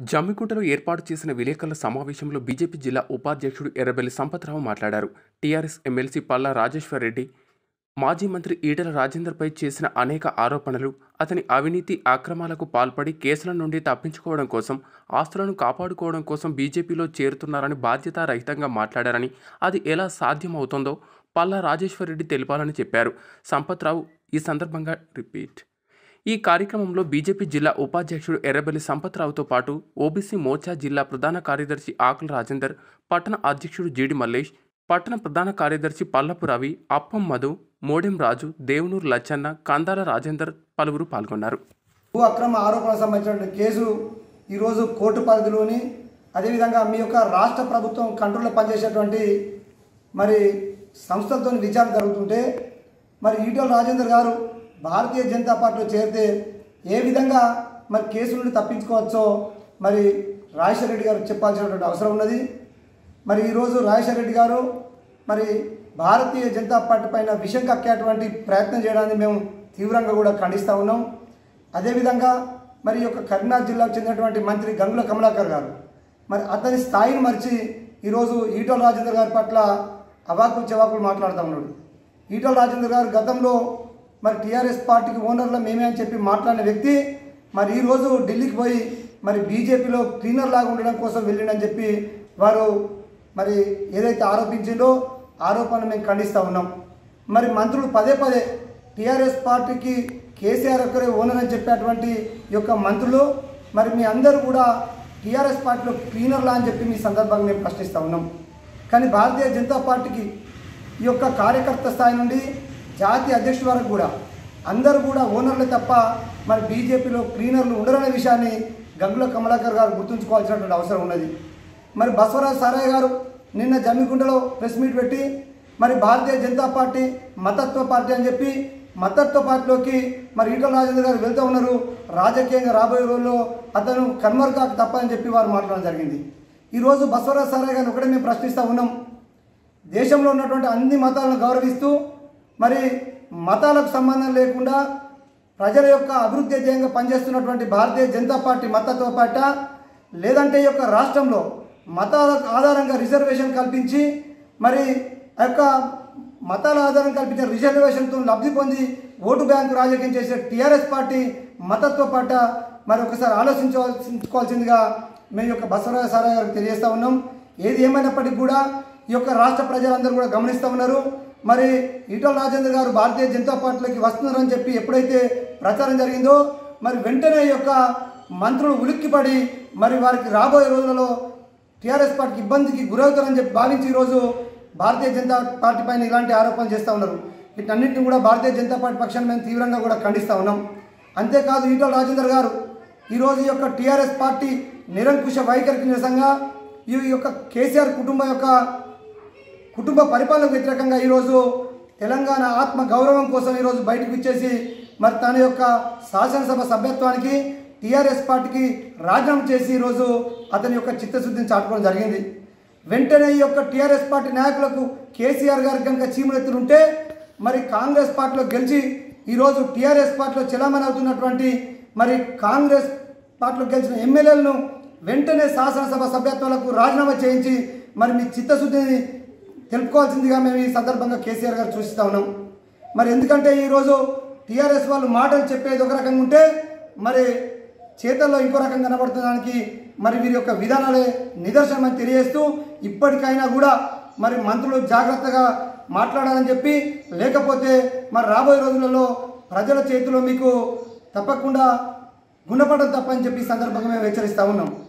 జమ్మికుంటలో ఏర్పాటు చేసిన విలేకరుల సమావేశంలో బీజేపీ జిల్లా ఉపాధ్యక్షుడు ఎర్రబెల్లి సంపత్రావు మాట్లాడారు. టీఆర్ఎస్ ఎమ్మెల్సీ పల్లా రాజేశ్వరరెడ్డి మాజీ మంత్రి ఈటెల రాజేందర్పై చేసిన అనేక ఆరోపణలు, అతని అవినీతి అక్రమాలకు పాల్పడి కేసుల నుండి తప్పించుకోవడం కోసం, ఆస్తులను కాపాడుకోవడం కోసం బీజేపీలో చేరుతున్నారని బాధ్యతారహితంగా మాట్లాడారని, అది ఎలా సాధ్యమవుతుందో పల్లా రాజేశ్వరరెడ్డి తెలిపాలని చెప్పారు. సంపత్రావు ఈ సందర్భంగా ఈ కార్యక్రమంలో బీజేపీ జిల్లా ఉపాధ్యక్షుడు ఎర్రబెల్లి సంపత్రావుతో పాటు ఓబీసీ మోర్చా జిల్లా ప్రధాన కార్యదర్శి ఆకుల రాజేందర్, పట్టణ అధ్యక్షుడు జీడి మల్లేష్, పట్టణ ప్రధాన కార్యదర్శి పల్లపు రవి, అప్పం మధు, మోడెం రాజు, దేవునూరు లచ్చన్న, కందాల రాజేందర్ పలువురు పాల్గొన్నారు. భూ అక్రమ ఆరోపణలకు సంబంధించిన కేసు ఈరోజు కోర్టు పరిధిలోని, అదేవిధంగా మీ యొక్క రాష్ట్ర ప్రభుత్వం కంట్రోల్లో పనిచేసేటువంటి మరి సంస్థలతో విచారణ జరుగుతుంటే మరి ఈటెల రాజేందర్ గారు భారతీయ జనతా పార్టీలో చేరితే ఏ విధంగా మరి కేసు నుండి తప్పించుకోవచ్చో మరి రాజశేఖర రెడ్డి గారు చెప్పాల్సినటువంటి అవసరం ఉన్నది. మరి ఈరోజు రాజశేఖర రెడ్డి గారు మరి భారతీయ జనతా పార్టీ పైన విషం కక్కేటువంటి ప్రయత్నం చేయడాన్ని మేము తీవ్రంగా కూడా ఖండిస్తూ ఉన్నాం. అదేవిధంగా మరి యొక్క కరీంనగర్ జిల్లాకు చెందినటువంటి మంత్రి గంగుల కమలాకర్ గారు మరి అతని స్థాయిని మరిచి ఈరోజు ఈటెల రాజేందర్ గారి పట్ల అవాకులు చెవాకులు మాట్లాడుతూ ఉన్నాడు. ఈటెల రాజేందర్ గారు గతంలో మరి టీఆర్ఎస్ పార్టీకి ఓనర్లో మేమే అని చెప్పి మాట్లాడిన వ్యక్తి మరి ఈరోజు ఢిల్లీకి పోయి మరి బీజేపీలో క్లీనర్ లాగా ఉండడం కోసం వెళ్ళిండని చెప్పి వారు మరి ఏదైతే ఆరోపించిందో ఆరోపణ మేము ఖండిస్తూ ఉన్నాం. మరి మంత్రులు పదే పదే టీఆర్ఎస్ పార్టీకి కేసీఆర్ ఒక్కరే ఓనర్ అని చెప్పేటువంటి యొక్క మంత్రులు మరి మీ అందరూ కూడా టీఆర్ఎస్ పార్టీలో క్లీనర్లా అని చెప్పి మీ సందర్భంగా మేము ప్రశ్నిస్తూ ఉన్నాం. కానీ భారతీయ జనతా పార్టీకి ఈ యొక్క కార్యకర్త స్థాయి నుండి జాతీయ అధ్యక్షుల వరకు కూడా అందరూ కూడా ఓనర్లే తప్ప మరి బీజేపీలో క్లీనర్లు ఉండరనే విషయాన్ని గంగుల కమలాకర్ గారు గుర్తుంచుకోవాల్సినటువంటి అవసరం ఉన్నది. మరి బసవరాజ్ సారయ్య గారు నిన్న జమ్మికుంటలో ప్రెస్ మీట్ పెట్టి మరి భారతీయ జనతా పార్టీ మతత్వ పార్టీ అని చెప్పి మతత్వ పార్టీలోకి మరి ఈటెల రాజేందర్ గారు వెళ్తూ ఉన్నారు, రాజకీయంగా రాబోయే రోజుల్లో అతను కన్వర్ కాక తప్ప అని చెప్పి వారు మాట్లాడడం జరిగింది. ఈరోజు బసవరాజ్ సారయ్య గారిని ఒకటే మేము ప్రశ్నిస్తూ ఉన్నాం. దేశంలో ఉన్నటువంటి అన్ని మతాలను గౌరవిస్తూ మరి మతాలకు సంబంధం లేకుండా ప్రజల యొక్క అభివృద్ధి ధ్యేయంగా పనిచేస్తున్నటువంటి భారతీయ జనతా పార్టీ మతత్వ పార్టీ, లేదంటే ఈ యొక్క రాష్ట్రంలో మతాల ఆధారంగా రిజర్వేషన్ కల్పించి మరి ఆ యొక్క మతాల ఆధారం కల్పించిన రిజర్వేషన్తో లబ్ధి పొంది ఓటు బ్యాంకు రాజకీయం చేసే టీఆర్ఎస్ పార్టీ మతత్వ పార్టీ మరి ఒకసారి ఆలోచించుకోవాల్సిందిగా మేము యొక్క బసవరాజ సారయ్య గారికి తెలియజేస్తూ ఉన్నాం. ఏది ఏమైనప్పటికీ కూడా ఈ యొక్క రాష్ట్ర ప్రజలందరూ కూడా గమనిస్తూ ఉన్నారు. మరి ఈటెల రాజేందర్ గారు భారతీయ జనతా పార్టీలోకి వస్తున్నారని చెప్పి ఎప్పుడైతే ప్రచారం జరిగిందో మరి వెంటనే ఈ యొక్క మంత్రులు ఉలిక్కిపడి మరి వారికి రాబోయే రోజులలో టీఆర్ఎస్ పార్టీకి ఇబ్బందికి గురవుతారని చెప్పి భావించి ఈరోజు భారతీయ జనతా పార్టీ పైన ఇలాంటి ఆరోపణలు చేస్తూ ఉన్నారు. వీటన్నింటినీ కూడా భారతీయ జనతా పార్టీ పక్షాన్ని మేము తీవ్రంగా కూడా ఖండిస్తూ ఉన్నాం. అంతేకాదు ఈటెల రాజేందర్ గారు ఈరోజు ఈ యొక్క టీఆర్ఎస్ పార్టీ నిరంకుశ వైఖరికి నిరసంగా ఈ యొక్క కేసీఆర్ కుటుంబ పరిపాలనకు వ్యతిరేకంగా ఈరోజు తెలంగాణ ఆత్మ గౌరవం కోసం ఈరోజు బయటకు ఇచ్చేసి మరి తన యొక్క శాసనసభ సభ్యత్వానికి టీఆర్ఎస్ పార్టీకి రాజీనామా చేసి ఈరోజు అతని యొక్క చిత్తశుద్ధిని చాటుకోవడం జరిగింది. వెంటనే ఈ యొక్క టీఆర్ఎస్ పార్టీ నాయకులకు కేసీఆర్ గారికి కనుక చీములెత్తులు ఉంటే మరి కాంగ్రెస్ పార్టీలో గెలిచి ఈరోజు టీఆర్ఎస్ పార్టీలో చెలామణి అవుతున్నటువంటి మరి కాంగ్రెస్ పార్టీలో గెలిచిన ఎమ్మెల్యేలను వెంటనే శాసనసభ సభ్యత్వాలకు రాజీనామా చేయించి మరి మీ చిత్తశుద్ధిని తెలుపుకోవాల్సిందిగా మేము ఈ సందర్భంగా కేసీఆర్ గారు సూచిస్తూ ఉన్నాం. మరి ఎందుకంటే ఈరోజు టీఆర్ఎస్ వాళ్ళు మాటలు చెప్పేది ఒక రకంగా ఉంటే మరి చేతల్లో ఇంకో రకంగా కనబడుతున్నదానికి మరి వీరి యొక్క విధానాలే నిదర్శనం అని తెలియజేస్తూ ఇప్పటికైనా కూడా మరి మంత్రులు జాగ్రత్తగా మాట్లాడాలని చెప్పి, లేకపోతే మరి రాబోయే రోజులలో ప్రజల చేతిలో మీకు తప్పకుండా గుణపడడం తప్పని చెప్పి సందర్భంగా మేము హెచ్చరిస్తూ ఉన్నాం.